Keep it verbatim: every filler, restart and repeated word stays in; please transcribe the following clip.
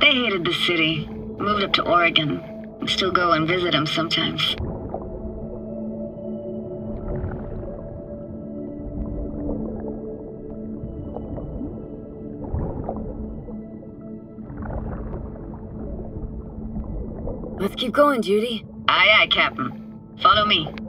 They hated the city, moved up to Oregon, and still go and visit him sometimes. Let's keep going, Judy. Aye, aye, Captain. Follow me.